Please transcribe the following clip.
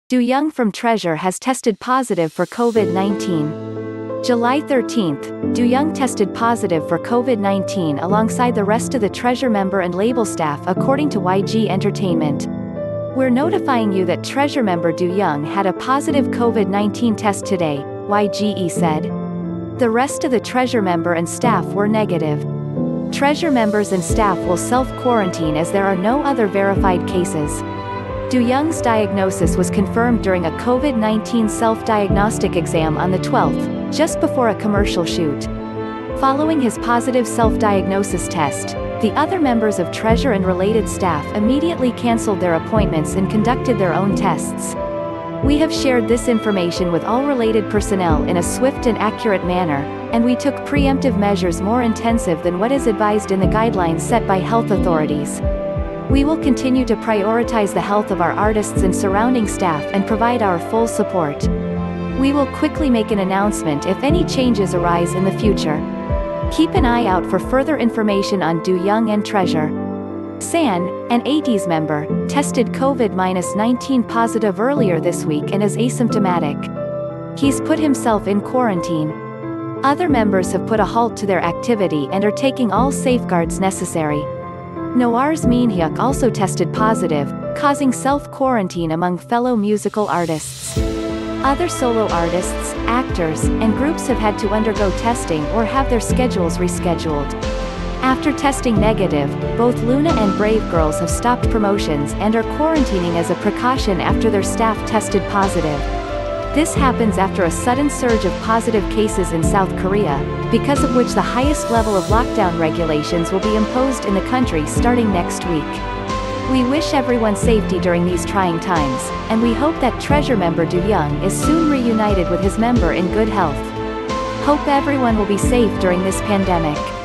Doyoung from Treasure has tested positive for COVID-19. July 13th, Doyoung tested positive for COVID-19 alongside the rest of the Treasure member and label staff, according to YG Entertainment. "We're notifying you that Treasure member Doyoung had a positive COVID-19 test today," YGE said. The rest of the Treasure member and staff were negative. Treasure members and staff will self-quarantine as there are no other verified cases. Doyoung's diagnosis was confirmed during a COVID-19 self-diagnostic exam on the 12th, just before a commercial shoot. Following his positive self-diagnosis test, the other members of Treasure and related staff immediately canceled their appointments and conducted their own tests. "We have shared this information with all related personnel in a swift and accurate manner, and we took preemptive measures more intensive than what is advised in the guidelines set by health authorities. We will continue to prioritize the health of our artists and surrounding staff and provide our full support. We will quickly make an announcement if any changes arise in the future. Keep an eye out for further information on Doyoung and Treasure." San, an ATEEZ member, tested COVID-19 positive earlier this week and is asymptomatic. He's put himself in quarantine. Other members have put a halt to their activity and are taking all safeguards necessary. NIOR's Minhyuk also tested positive, causing self-quarantine among fellow musical artists. Other solo artists, actors, and groups have had to undergo testing or have their schedules rescheduled. After testing negative, both LOONA and Brave Girls have stopped promotions and are quarantining as a precaution after their staff tested positive. This happens after a sudden surge of positive cases in South Korea, because of which the highest level of lockdown regulations will be imposed in the country starting next week. We wish everyone safety during these trying times, and we hope that Treasure member Doyoung is soon reunited with his member in good health. Hope everyone will be safe during this pandemic.